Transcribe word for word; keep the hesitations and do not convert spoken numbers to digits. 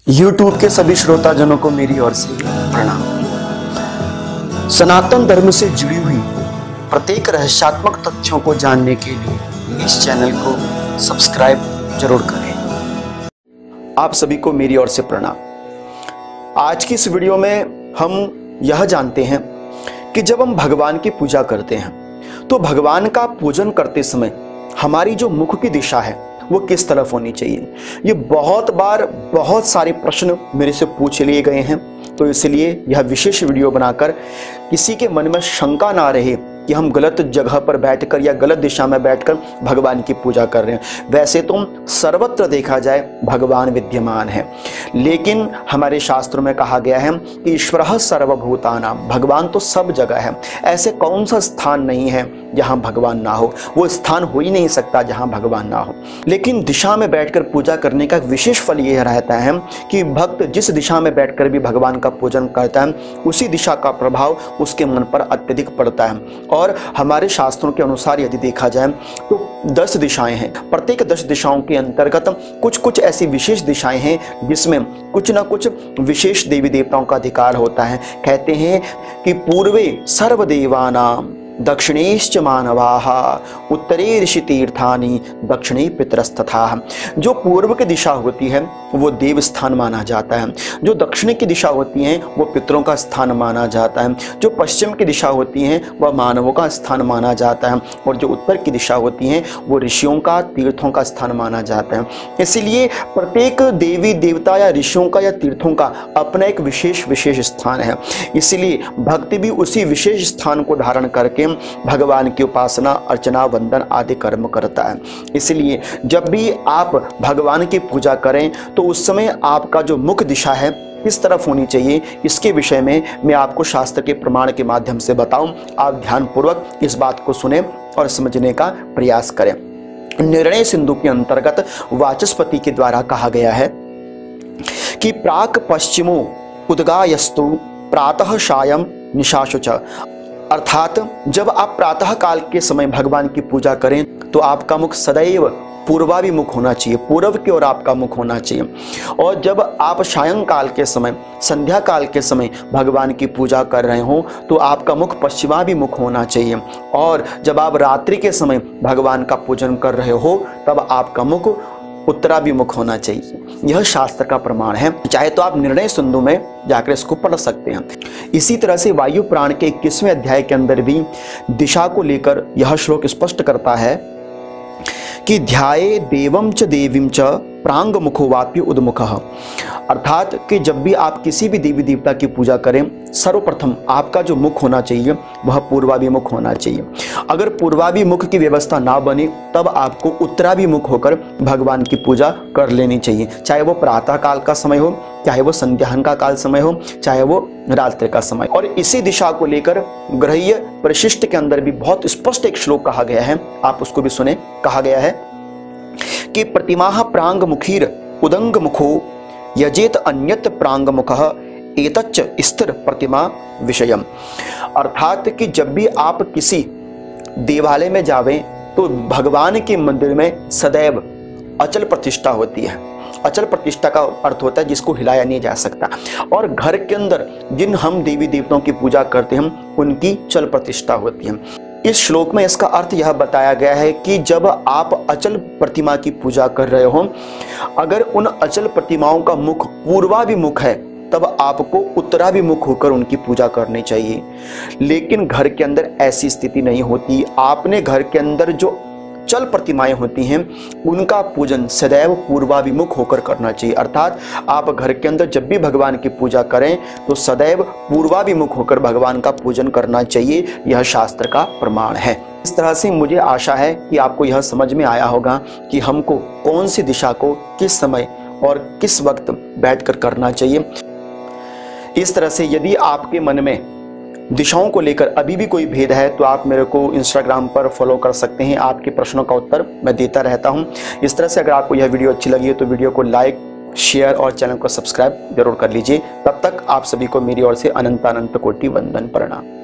YouTube के सभी श्रोताजनों को मेरी ओर से प्रणाम। सनातन धर्म से जुड़ी हुई प्रत्येक रहस्यात्मक तथ्यों को जानने के लिए इस चैनल को सब्सक्राइब जरूर करें। आप सभी को मेरी ओर से प्रणाम। आज की इस वीडियो में हम यह जानते हैं कि जब हम भगवान की पूजा करते हैं तो भगवान का पूजन करते समय हमारी जो मुख की दिशा है वो किस तरफ होनी चाहिए। ये बहुत बार बहुत सारे प्रश्न मेरे से पूछ लिए गए हैं, तो इसलिए यह विशेष वीडियो बनाकर किसी के मन में शंका ना रहे कि हम गलत जगह पर बैठकर या गलत दिशा में बैठकर भगवान की पूजा कर रहे हैं। वैसे तो सर्वत्र देखा जाए भगवान विद्यमान है, लेकिन हमारे शास्त्रों में कहा गया है कि ईश्वरः सर्वभूतानां, भगवान तो सब जगह है। ऐसे कौन सा स्थान नहीं है जहां भगवान ना हो, वो स्थान हो ही नहीं सकता जहां भगवान ना हो। लेकिन दिशा में बैठकर पूजा करने का विशेष फल यह रहता है कि भक्त जिस दिशा में बैठकर भी भगवान का पूजन करता है उसी दिशा का प्रभाव उसके मन पर अत्यधिक पड़ता है। और हमारे शास्त्रों के अनुसार यदि देखा जाए तो दस दिशाएं हैं। प्रत्येक दस दिशाओं के अंतर्गत कुछ कुछ ऐसी विशेष दिशाएं हैं जिसमें कुछ ना कुछ विशेष देवी देवताओं का अधिकार होता है। कहते हैं कि पूर्वे सर्वदेवानां दक्षिणेश्च मानवाः उत्तरे ऋषि तीर्थानि दक्षिणे पितरस्तथा। जो पूर्व की दिशा होती है वो देव स्थान माना जाता है, जो दक्षिण की दिशा होती है वो पितरों का स्थान माना जाता है, जो पश्चिम की दिशा होती है वह मानवों का स्थान माना जाता है, और जो उत्तर की दिशा होती है वो ऋषियों का तीर्थों का स्थान माना जाता है। इसलिए प्रत्येक देवी देवता या ऋषियों का या तीर्थों का अपना एक विशेष विशेष स्थान है। इसलिए भक्ति भी उसी विशेष स्थान को धारण करके भगवान की उपासना अर्चना वंदन आदि कर्म करता है। इसलिए जब भी आप भगवान की पूजा करें तो उस समय आपका जो मुख दिशा है किस तरफ होनी चाहिए, इसके विषय में मैं आपको शास्त्र के प्रमाण के माध्यम से बताऊं। आप ध्यानपूर्वक इस बात को सुने और समझने का प्रयास करें। निर्णय सिंधु के अंतर्गत वाचस्पति के द्वारा कहा गया है कि प्राक पश्चिमो उद्गायस्तु प्रातः सायं निशाशु च, अर्थात जब आप प्रातः काल के समय भगवान की पूजा करें तो आपका मुख सदैव पूर्वाभिमुख होना चाहिए, पूर्व की ओर आपका मुख होना चाहिए। और जब आप सायंकाल के समय संध्या काल के समय भगवान की पूजा कर रहे हो तो आपका मुख पश्चिमाभिमुख होना चाहिए। और जब आप रात्रि के समय भगवान का पूजन कर रहे हो तब आपका मुख उत्तराभिमुख होना चाहिए। यह शास्त्र का प्रमाण है। चाहे तो आप निर्णय सिंधु में जाकर इसको पढ़ सकते हैं। इसी तरह से वायु पुराण के इक्कीसवें अध्याय के अंदर भी दिशा को लेकर यह श्लोक स्पष्ट करता है कि ध्याये देवं च देवीं च प्रांग मुखो वाप्य उद्मुखः, अर्थात कि जब भी आप किसी भी देवी देवता की पूजा करें सर्वप्रथम आपका जो मुख होना चाहिए वह पूर्वाभिमुख होना चाहिए। अगर पूर्वाभिमुख की व्यवस्था ना बने तब आपको उत्तराभिमुख होकर भगवान की पूजा कर लेनी चाहिए, चाहे वो प्रातः काल का समय हो, चाहे वो संध्याहन का काल समय हो, चाहे वो रात्रि का समय। और इसी दिशा को लेकर ग्रह्य परिशिष्ट के अंदर भी बहुत स्पष्ट एक श्लोक कहा गया है, आप उसको भी सुने। कहा गया है कि प्रतिमाह प्रांग मुखीर उदंग मुखो यजेत अन्यत प्रांग मुखः एतच्च स्थिर प्रतिमा विषयम, अर्थात कि जब भी आप किसी देवालय में जावें तो भगवान के मंदिर में सदैव अचल प्रतिष्ठा होती है। अचल प्रतिष्ठा का अर्थ होता है जिसको हिलाया नहीं जा सकता। और घर के अंदर जिन हम देवी देवताओं की पूजा करते हैं उनकी चल प्रतिष्ठा होती है। इस श्लोक में इसका अर्थ यह बताया गया है कि जब आप अचल प्रतिमा की पूजा कर रहे हो, अगर उन अचल प्रतिमाओं का मुख पूर्वाभिमुख है तब आपको उत्तराभिमुख होकर उनकी पूजा करनी चाहिए। लेकिन घर के अंदर ऐसी स्थिति नहीं होती। आपने घर के अंदर जो चल प्रतिमाएं होती हैं उनका पूजन सदैव पूर्वाभिमुख होकर करना चाहिए। अर्थात आप घर के अंदर जब भी भगवान की पूजा करें तो सदैव पूर्वाभिमुख होकर भगवान का पूजन करना चाहिए। यह शास्त्र का प्रमाण है। इस तरह से मुझे आशा है कि आपको यह समझ में आया होगा कि हमको कौन सी दिशा को किस समय और किस वक्त बैठकर करना चाहिए। इस तरह से यदि आपके मन में दिशाओं को लेकर अभी भी कोई भेद है तो आप मेरे को इंस्टाग्राम पर फॉलो कर सकते हैं। आपके प्रश्नों का उत्तर मैं देता रहता हूं। इस तरह से अगर आपको यह वीडियो अच्छी लगी है तो वीडियो को लाइक शेयर और चैनल को सब्सक्राइब जरूर कर लीजिए। तब तक आप सभी को मेरी ओर से अनंत अनंत कोटि वंदन प्रणाम।